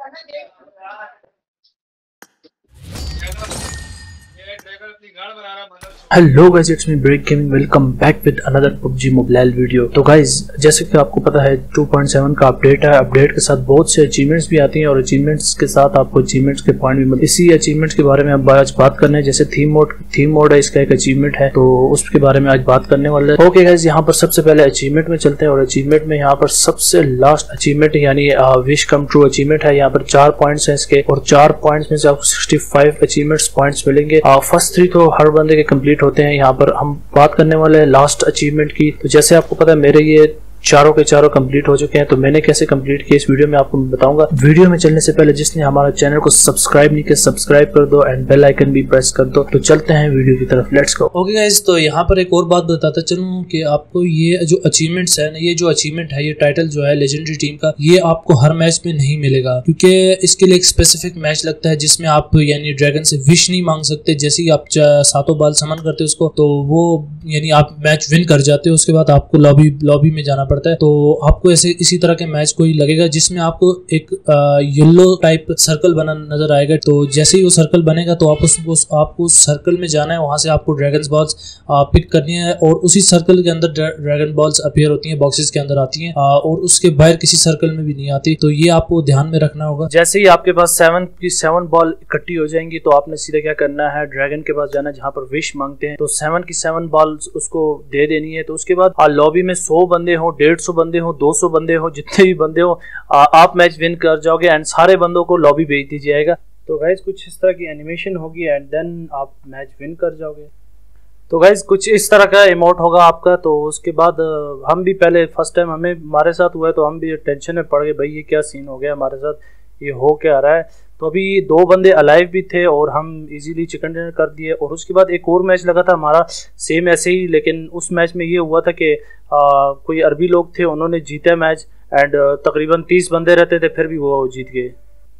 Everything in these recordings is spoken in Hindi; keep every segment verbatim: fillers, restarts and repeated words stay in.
Hello guys, it's me break gaming. Welcome back with another PUBG mobile video. तो गाइस, जैसे कि आपको पता है टू पॉइंट सेवन का अपडेट है। अपडेट के साथ बहुत से अचीवमेंट्स भी आती हैं और अचीवमेंट्स के साथ आपको अचीवमेंट्स के पॉइंट भी मिलते हैं। इसी अचीवमेंट्स के बारे में अब आज बात करने हैं। जैसे थीम मोड थीम मोड है, इसका एक अचीवमेंट है, तो उसके बारे में आज बात करने वाले हैं। ओके गाइस, यहाँ पर सबसे पहले अचीवमेंट में चलते हैं और अचीवमेंट में यहाँ पर सबसे लास्ट अचीवमेंट यानी विश कम ट्रू अचीवमेंट है। यहाँ पर चार पॉइंट्स है इसके और चार पॉइंट्स में से आपको सिक्सटी फाइव अचीवमेंट्स पॉइंट्स मिलेंगे। फर्स्ट थ्री तो हर बंदे के कंप्लीट होते हैं। यहाँ पर हम बात करने वाले हैं लास्ट अचीवमेंट की। तो जैसे आपको पता है मेरे ये चारों के चारों कंप्लीट हो चुके हैं, तो मैंने कैसे कंप्लीट किया इस वीडियो में आपको बताऊंगा। वीडियो में चलने से पहले जिसने हमारा चैनल को सब्सक्राइब नहीं किया, सब्सक्राइब कर दो एंड बेल आइकन भी प्रेस कर दो। तो चलते हैं वीडियो की तरफ, लेट्स गो। ओके गाइस, तो यहाँ पर एक और बात बताता चलूं कि आपको ये जो अचीवमेंट्स है ना, ये जो अचीवमेंट है, ये टाइटल जो है लेजेंडरी टीम का, ये आपको हर मैच में नहीं मिलेगा, क्योंकि इसके लिए एक स्पेसिफिक मैच लगता है जिसमें आप यानी ड्रैगन से विश नहीं मांग सकते। जैसे ही आप सातों बाल समन करते हो उसको, तो वो यानी आप मैच विन कर जाते हो। उसके बाद आपको लॉबी लॉबी में जाना पड़ता है। तो आपको ऐसे इसी तरह के मैच कोई लगेगा जिसमें आपको एक येलो टाइप सर्कल बना नजर आएगा। तो जैसे ही वो सर्कल बनेगा तो आप उस आपको उस सर्कल में जाना है, वहां से आपको ड्रैगन बॉल्स पिक करनी है और उसी सर्कल के अंदर ड्रैगन बॉल्स अपीयर होती हैं, बॉक्सेस के अंदर आती हैं और उसके बाहर किसी सर्कल में भी नहीं आती। तो ये आपको ध्यान में रखना होगा। जैसे ही आपके पास सेवन की सेवन बॉल इकट्ठी हो जाएंगी तो आपने सीधा क्या करना है, ड्रैगन के पास जाना है जहाँ पर विश मांगते हैं। तो सेवन की सेवन बॉल्स उसको दे देनी है। तो उसके बाद लॉबी में सौ बंदे हो, डेढ़ सौ बंदे हो, दो सौ बंदे हो, जितने भी बंदे हो, आप मैच विन कर जाओगे एंड सारे बंदों को लॉबी भेज दिया जाएगा। तो गाइज कुछ इस तरह की एनिमेशन होगी एंड देन आप मैच विन कर जाओगे। तो गाइज कुछ इस तरह का इमोट होगा आपका। तो उसके बाद हम भी पहले फर्स्ट टाइम हमें हमारे साथ हुआ है तो हम भी टेंशन में पड़ गए, भाई ये क्या सीन हो गया हमारे साथ, ये हो क्या रहा है। तो अभी दो बंदे अलाइव भी थे और हम इजीली चिकन डिनर कर दिए। और उसके बाद एक और मैच लगा था हमारा सेम ऐसे ही, लेकिन उस मैच में ये हुआ था कि कोई अरबी लोग थे, उन्होंने जीता मैच एंड तकरीबन तीस बंदे रहते थे, फिर भी वो जीत गए।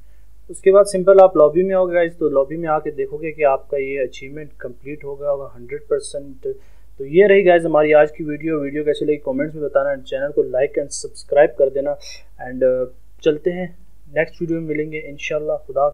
उसके बाद सिंपल आप लॉबी में होगा गाइस, तो लॉबी में आके देखोगे कि आपका ये अचीवमेंट कंप्लीट हो गया होगा हंड्रेड परसेंट। तो ये रही गाइस हमारी आज की वीडियो। वीडियो कैसी लगी कमेंट्स में बताना एंड चैनल को लाइक एंड सब्सक्राइब कर देना। एंड चलते हैं नेक्स्ट वीडियो में मिलेंगे इंशाल्लाह। खुदा।